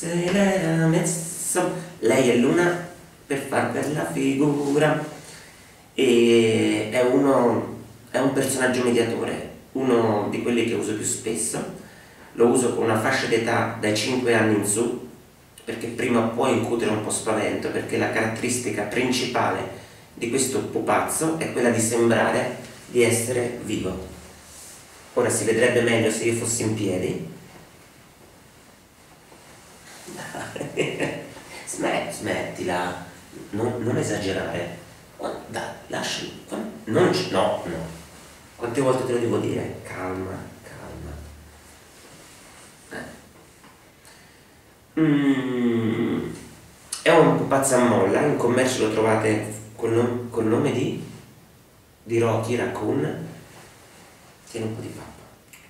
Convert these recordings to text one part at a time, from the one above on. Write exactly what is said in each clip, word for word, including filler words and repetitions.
se l'era messo, lei è Luna per far bella figura, e è uno, è un personaggio mediatore, uno di quelli che uso più spesso. Lo uso con una fascia d'età dai cinque anni in su, perché prima può incutere un po' spavento, perché la caratteristica principale di questo pupazzo è quella di sembrare di essere vivo. Ora si vedrebbe meglio se io fossi in piedi. Smetti, smettila, non, non esagerare. Dai, lasciami. Non c- no, no. Quante volte te lo devo dire? Calma. Mm, è un pupazzo a molla, in commercio lo trovate col, nom- col nome di, di Rocky Raccoon. Tieni un po' di pappa.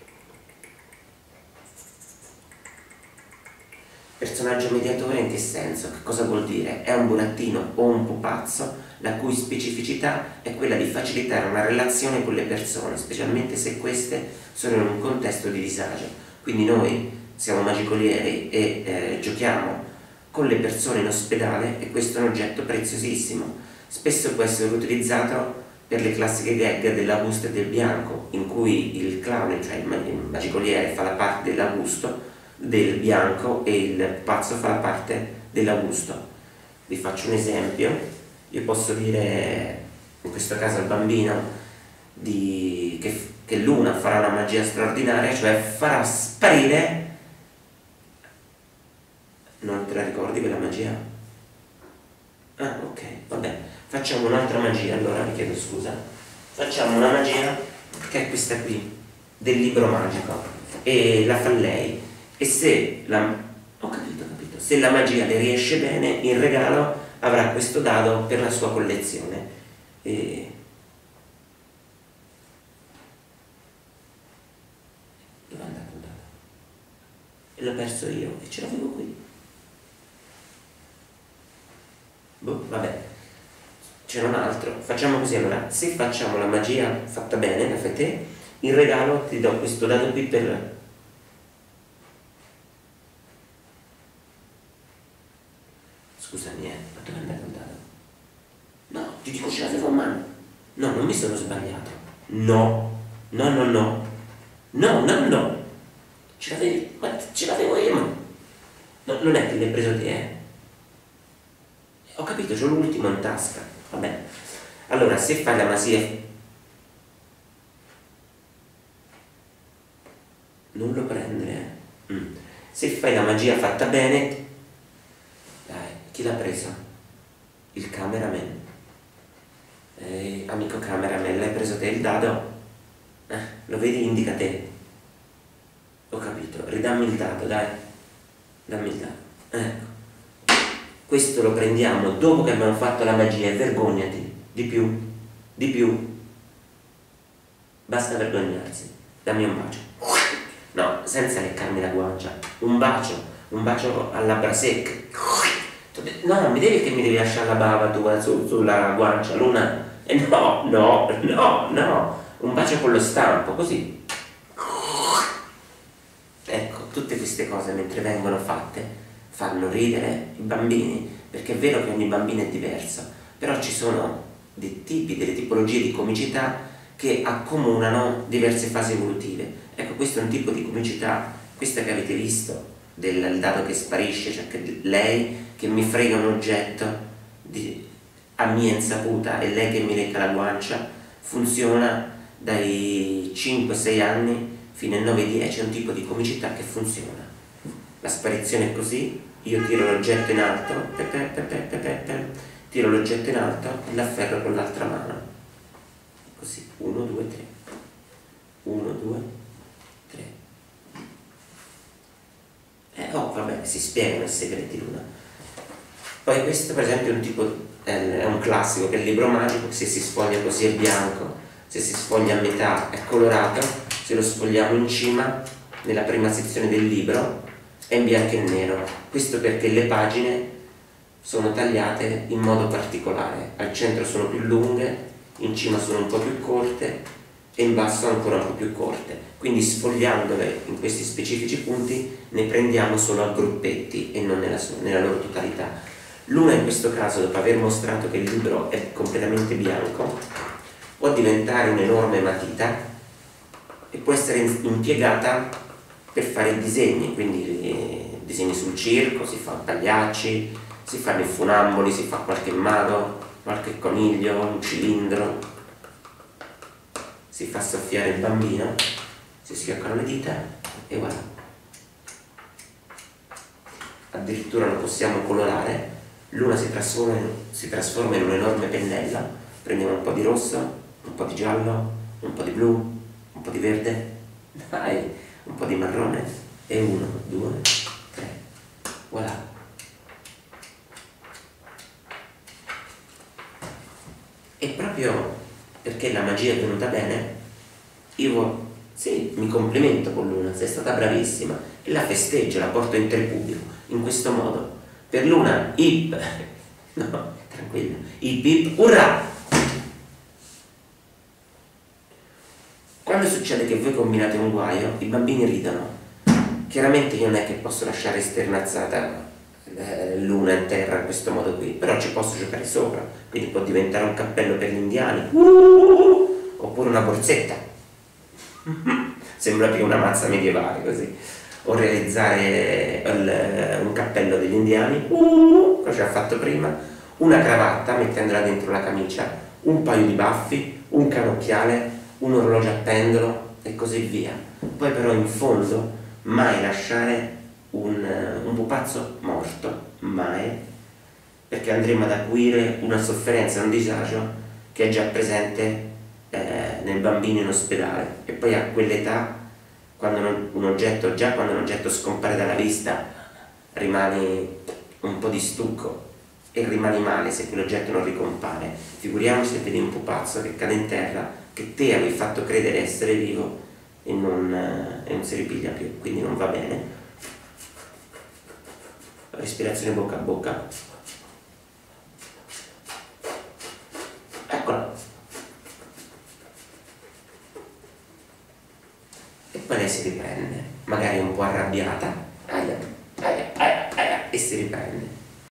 Personaggio mediatore in che senso? Che cosa vuol dire? È un burattino o un pupazzo la cui specificità è quella di facilitare una relazione con le persone, specialmente se queste sono in un contesto di disagio. Quindi noi siamo magicolieri e eh, giochiamo con le persone in ospedale, e questo è un oggetto preziosissimo. Spesso può essere utilizzato per le classiche gag dell'Augusto e del Bianco, in cui il clown, cioè il magicoliere, fa la parte dell'Augusto, del Bianco, e il pazzo fa la parte dell'Augusto. Vi faccio un esempio. Io posso dire, in questo caso al bambino, di, che, che Luna farà una magia straordinaria, cioè farà sparire. Non te la ricordi quella magia? Ah, ok, vabbè. Facciamo un'altra magia, allora vi chiedo scusa. Facciamo una magia che è questa qui, del libro magico, e la fa lei. E se la... Ho capito, ho capito. Se la magia le riesce bene, in regalo avrà questo dado per la sua collezione. E... dove è andato il dado? E l'ho perso io, e ce l'avevo qui. Boh, vabbè, c'era un altro. Facciamo così allora: se facciamo la magia fatta bene, la fai te, in regalo ti do questo dado qui per... Scusami, eh, ma dove è andato il dado? No, ti dico, ce l'avevo a mano. No, non mi sono sbagliato. No, no, no, no. No, no, no. Ce l'avevi, ma ce l'avevo io, ma... No, non è che l'hai preso te, eh? Ho capito, c'ho l'ultimo in tasca. Va bene. Allora, se fai la magia... Non lo prendere, eh? Mm. Se fai la magia fatta bene... Dai, chi l'ha presa? Il cameraman. Eh, amico cameraman, l'hai preso te il dado? Eh, lo vedi? Indica te. Ho capito, ridammi il dado, dai. Dammi il dado. Ecco. Questo lo prendiamo dopo che abbiamo fatto la magia, e vergognati. Di più, di più. Basta vergognarsi. Dammi un bacio. No, senza leccarmi la guancia. Un bacio, un bacio a labbra secche. No, mi devi che mi devi lasciare la bava tua su, sulla guancia, Luna. E eh no, no, no, no. Un bacio con lo stampo, così. Ecco, tutte queste cose mentre vengono fatte fanno ridere i bambini, perché è vero che ogni bambino è diverso, però ci sono dei tipi, delle tipologie di comicità che accomunano diverse fasi evolutive. Ecco, questo è un tipo di comicità, questa che avete visto, del dato che sparisce, cioè che lei che mi frega un oggetto di, a mia insaputa, e lei che mi lecca la guancia, funziona dai cinque sei anni fino ai nove dieci, è un tipo di comicità che funziona. La sparizione è così: io tiro l'oggetto in alto, pe pe pe pe pe pe pe, tiro l'oggetto in alto e l'afferro con l'altra mano, così, uno, due, tre, uno, due, tre. Eh, oh, vabbè, si spiegano i segreti, Luna. Poi questo per esempio è un tipo, è un classico, che è il libro magico, che se si sfoglia così è bianco, se si sfoglia a metà è colorato, se lo sfogliamo in cima, nella prima sezione del libro, è in bianco e nero. Questo perché le pagine sono tagliate in modo particolare, al centro sono più lunghe, in cima sono un po' più corte, e in basso ancora un po' più corte, quindi sfogliandole in questi specifici punti ne prendiamo solo a gruppetti e non nella, nella loro totalità. L'una in questo caso, dopo aver mostrato che il libro è completamente bianco, può diventare un'enorme matita e può essere impiegata per fare i disegni, quindi eh, disegni sul circo, si fa pagliacci, si fanno i funamboli, si fa qualche mago, qualche coniglio, un cilindro, si fa soffiare il bambino, si schioccano le dita e voilà. Addirittura lo possiamo colorare, l'una si trasforma, in, si trasforma in un'enorme pennella, prendiamo un po' di rosso, un po' di giallo, un po' di blu, un po' di verde, dai, un po' di marrone e uno, due, tre, voilà. E proprio perché la magia è venuta bene, io sì, mi complimento con Luna, sei stata bravissima e la festeggio, la porto in pubblico in questo modo. Per Luna, hip, no, tranquilla, hip hip, urrà! Quando succede che voi combinate un guaio, i bambini ridono. Chiaramente io non è che posso lasciare esternazzata Luna in terra in questo modo qui, però ci posso giocare sopra, quindi può diventare un cappello per gli indiani, uh, oppure una borsetta, sembra più una mazza medievale così, o realizzare il, un cappello degli indiani, uh, come ci ha fatto prima, una cravatta mettendola dentro la camicia, un paio di baffi, un canocchiale, un orologio a pendolo e così via. Poi però in fondo mai lasciare Un, un pupazzo morto, mai, perché andremo ad acuire una sofferenza, un disagio che è già presente eh, nel bambino in ospedale, e poi a quell'età, quando non, un oggetto, già quando un oggetto scompare dalla vista, rimani un po' di stucco e rimani male se quell'oggetto non ricompare. Figuriamoci se vedi un pupazzo che cade in terra, che te avevi fatto credere essere vivo e non, eh, e non si ripiglia più, quindi non va bene. Respirazione bocca a bocca, eccola, e poi lei si riprende, magari un po' arrabbiata,